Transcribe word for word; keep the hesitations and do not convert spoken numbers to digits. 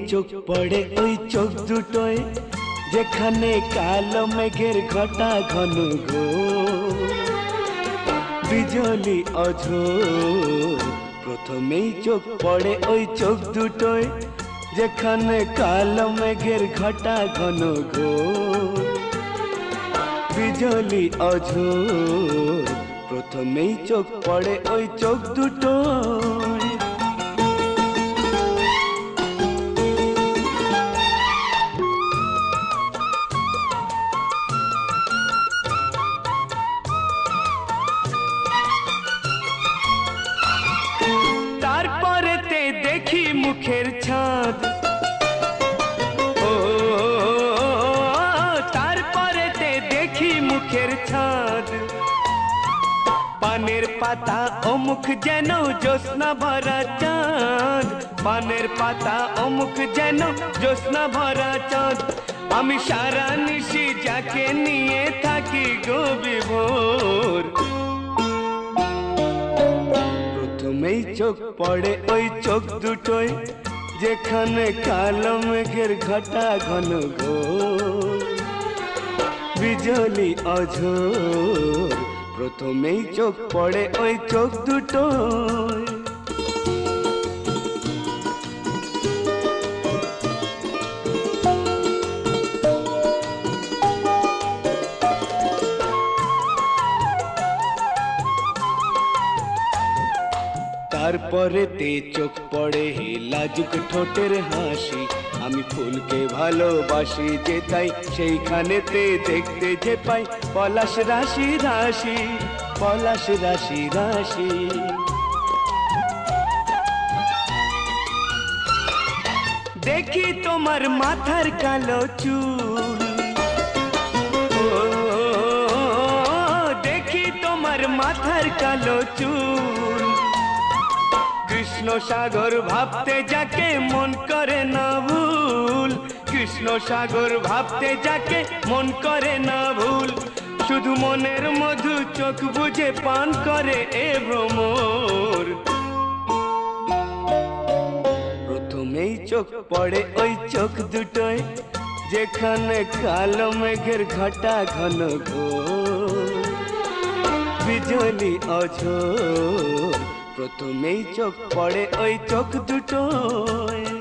চোখ পড়ে ওই চোখ দুটোয় যেখানে কালো মেঘের ঘটা ঘন ঘো বিজলি অঝোর। প্রথমেই চোখ পড়ে ওই চোখ দুটোয় যেখানে কালো মেঘের ঘটা ঘন ঘো বিজলি অঝোর। প্রথমেই চোখ পড়ে ওই চোখ দুটোয়। তারপরেতে দেখি মুখের ছাদ, ও তারপরেতে দেখি মুখের ছাদ। পানের পাতা ও মুখ যেন জ্যোৎস্না ভরা চাঁদ, পানের পাতা ও মুখ যেন জ্যোৎস্না ভরা চাঁদ। আমি সারা নিশি যাকে নিয়ে থাকি গো বিভোর। প্রথমেই চোখ পড়ে ওই চোখ দুটোয় যেখানে কালো মেঘের ঘটা ঘন ঘো বিজলি অঝোর। প্রথমেই চোখ পড়ে ওই চোখ দুটোয়। তারপরেতে চোখ পড়ে হে লাজুক ঠোঁটের হাসি। আমি ফুলকে ভালোবাসি যে তাই সেইখানেতে দেখতে যে পাই পলাশ রাশি রাশি, পলাশ রাশি রাশি। দেখি তোমার মাথার কালো চুল, ও দেখি তোমার মাথার কালো চুল। কৃষ্ণ সাগর ভাবতে যাকে মন করে না ভুল, কৃষ্ণ সাগর ভাবতে যাকে মন করে না ভুল। শুধু মনের মধু চোখ বুঝে পান করে এ ভ্রমর। প্রথমেই চোখ পড়ে ওই চোখ দুটোয় যেখানে কালো মেঘের ঘটা ঘন ঘো বিজলি অঝোর। প্রথমেই চোখ পড়ে ওই চোখ দুটোয়।